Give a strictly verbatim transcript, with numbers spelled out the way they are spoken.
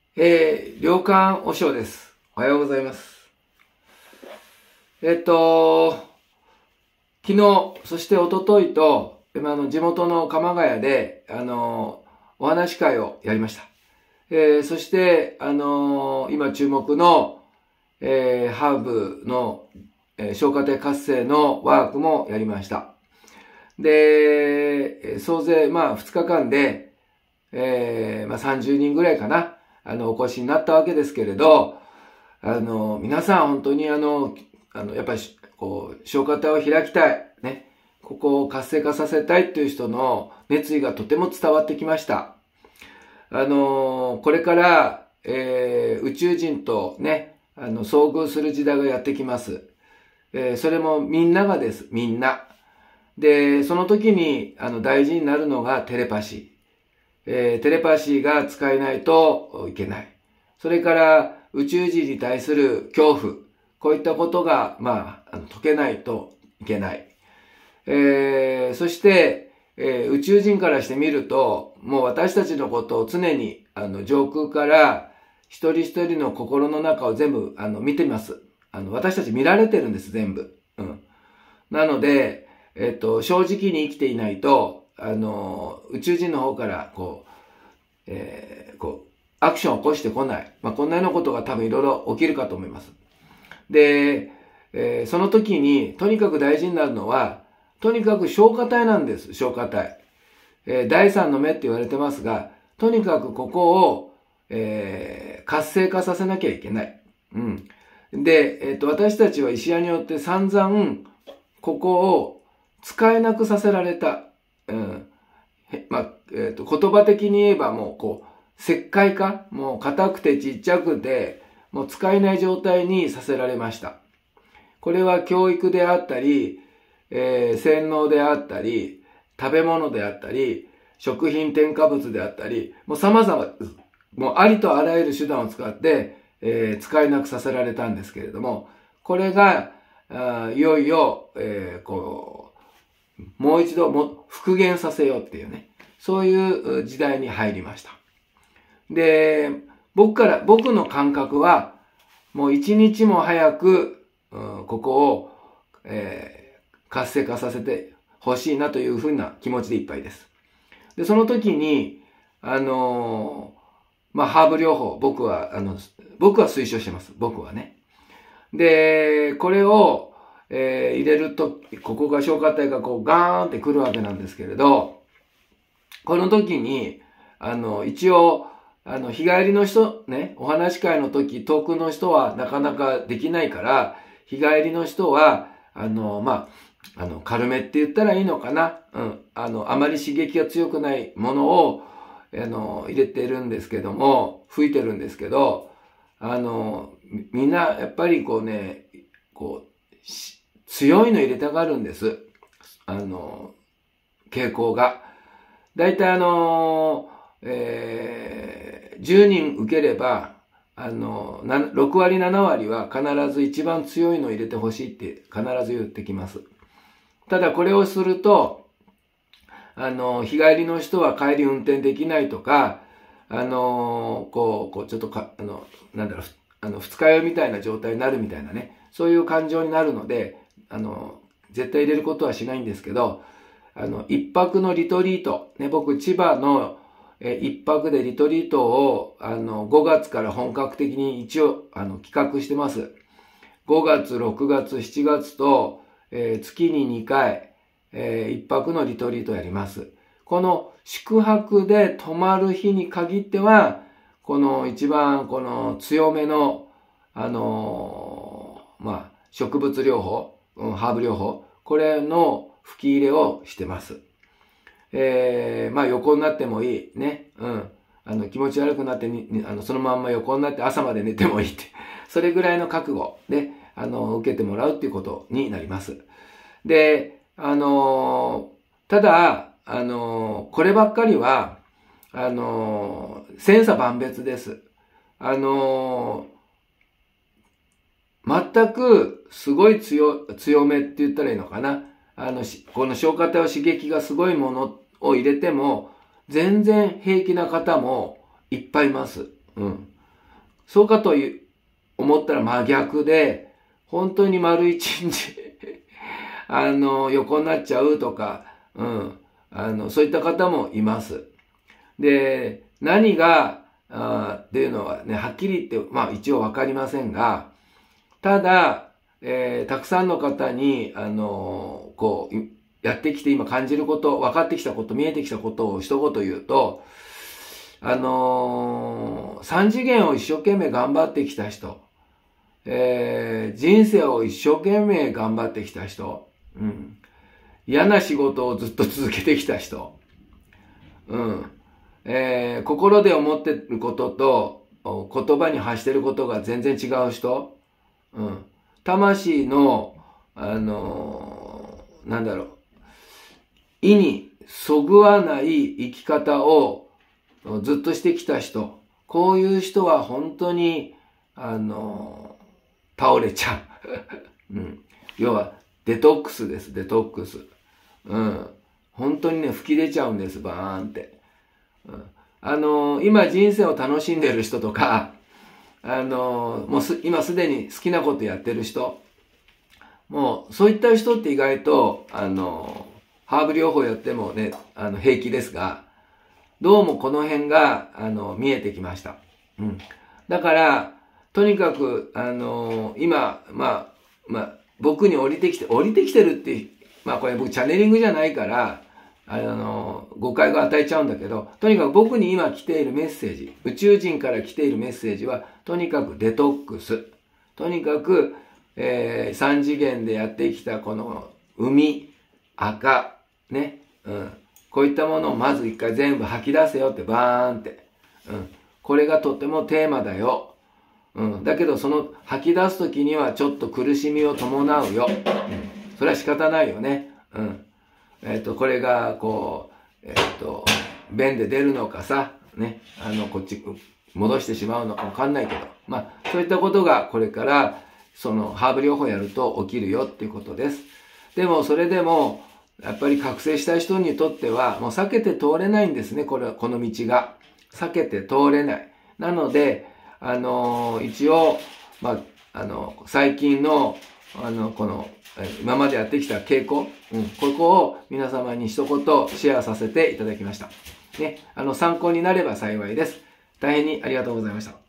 えー、良寛お尚です。おはようございます。えっと、昨日、そして一昨日と、今の地元の鎌ヶ谷で、あの、お話し会をやりました。えー、そして、あの、今注目の、えー、ハーブの、えー、消化体活性のワークもやりました。で、総勢、まあ、二日間で、えー、まあ、さんじゅうにんぐらいかな。あの、お越しになったわけですけれど、あの、皆さん本当にあの、あの、やっぱり、こう、消化体を開きたい、ね、ここを活性化させたいっていう人の熱意がとても伝わってきました。あの、これから、えー、宇宙人とね、あの、遭遇する時代がやってきます。えー、それもみんながです、みんな。で、その時に、あの、大事になるのがテレパシー。えー、テレパシーが使えないといけない。それから宇宙人に対する恐怖。こういったことが、まあ、解けないといけない。えー、そして、えー、宇宙人からしてみると、もう私たちのことを常に、あの、上空から一人一人の心の中を全部、あの、見てます。あの、私たち見られてるんです、全部。うん。なので、えっと、正直に生きていないと、あの、宇宙人の方から、こう、えー、こう、アクションを起こしてこない。まあ、こんなようなことが多分いろいろ起きるかと思います。で、えー、その時に、とにかく大事になるのは、とにかく消化体なんです、消化体。えー、第三の目って言われてますが、とにかくここを、えー、活性化させなきゃいけない。うん。で、えっと、私たちは医者によって散々、ここを使えなくさせられた。うん。まあ、えっと、言葉的に言えばもう、こう、石灰化もう硬くてちっちゃくて、もう使えない状態にさせられました。これは教育であったり、えー、洗脳であったり、食べ物であったり、食品添加物であったり、もう様々、もうありとあらゆる手段を使って、えー、使えなくさせられたんですけれども、これが、あいよいよ、えー、こう、もう一度も復元させようっていうね、そういう時代に入りました。で、僕から、僕の感覚は、もう一日も早く、うん、ここを、えー、活性化させてほしいなというふうな気持ちでいっぱいです。で、その時に、あのー、まあ、ハーブ療法、僕は、あの、僕は推奨してます。僕はね。で、これを、えー、入れると、ここが消化体がこうガーンってくるわけなんですけれど、この時に、あの、一応、あの、日帰りの人、ね、お話し会の時、遠くの人はなかなかできないから、日帰りの人は、あの、まあ、あの、軽めって言ったらいいのかな。うん。あの、あまり刺激が強くないものを、あの、入れてるんですけども、吹いてるんですけど、あの、みんな、やっぱりこうね、こう、強いの入れたがるんです。あの、傾向が。だいたいあの、えー、じゅうにん受ければ、あの、ろくわりななわりは必ず一番強いのを入れてほしいって必ず言ってきます。ただこれをすると、あの、日帰りの人は帰り運転できないとか、あの、こう、こう、ちょっとか、あの、なんだろう、あの、二日酔いみたいな状態になるみたいなね、そういう感情になるので、あの、絶対入れることはしないんですけど、あの、一泊のリトリート、ね、僕、千葉の、え、一泊でリトリートを、あの、ごがつから本格的に一応、あの、企画してます。ごがつ、ろくがつ、しちがつと、えー、月ににかい、えー、一泊のリトリートをやります。この宿泊で泊まる日に限っては、この一番この強めの、あのー、まあ、植物療法、うん、ハーブ療法、これの吹き入れをしてます。えー、まあ横になってもいい。ね。うん。あの、気持ち悪くなってに、あの、そのまんま横になって朝まで寝てもいいって。それぐらいの覚悟で、あの、受けてもらうっていうことになります。で、あの、ただ、あの、こればっかりは、あの、千差万別です。あの、全くすごい強、強めって言ったらいいのかな。あの、この消化体を刺激がすごいものを入れても、全然平気な方もいっぱいいます。うん。 そうかという思ったら真逆で、本当に丸一日、あの、横になっちゃうとか、うん、あの、そういった方もいます。で、何が、あっていうのはね、はっきり言って、まあ一応わかりませんが、ただ、えー、たくさんの方に、あの、こう、やってきて今感じること、分かってきたこと、見えてきたことを一言言うと、あのー、三次元を一生懸命頑張ってきた人、えー、人生を一生懸命頑張ってきた人、うん、嫌な仕事をずっと続けてきた人、うんえー、心で思ってることと言葉に発してることが全然違う人、うん、魂の、あのー、なんだろう、意にそぐわない生き方をずっとしてきた人、こういう人は本当に、あのー、倒れちゃう、うん。要は、デトックスです、デトックス。うん。本当にね、吹き出ちゃうんです、バーンって。うん、あのー、今人生を楽しんでる人とか、あのー、もうす、今すでに好きなことやってる人、もう、そういった人って意外と、あのー、ハーブ療法やってもね、あの、平気ですが、どうもこの辺が、あの、見えてきました。うん。だから、とにかく、あのー、今、まあ、まあ、僕に降りてきて、降りてきてるって、まあこれ僕チャネリングじゃないから、あのー、誤解を与えちゃうんだけど、とにかく僕に今来ているメッセージ、宇宙人から来ているメッセージは、とにかくデトックス。とにかく、えー、三次元でやってきたこの海、赤、ね、うん。こういったものをまず一回全部吐き出せよってバーンって。うん。これがとってもテーマだよ。うん。だけどその吐き出すときにはちょっと苦しみを伴うよ。うん。それは仕方ないよね。うん。えっと、これがこう、えっと、便で出るのかさ、ね。あの、こっち戻してしまうのかわかんないけど。まあ、そういったことがこれからそのハーブ療法やると起きるよっていうことです。でもそれでも、やっぱり覚醒した人にとっては、もう避けて通れないんですね、これ、この道が。避けて通れない。なので、あのー、一応、まあ、あの、最近の、あの、この、今までやってきた傾向、うん、ここを皆様に一言シェアさせていただきました。ね、あの、参考になれば幸いです。大変にありがとうございました。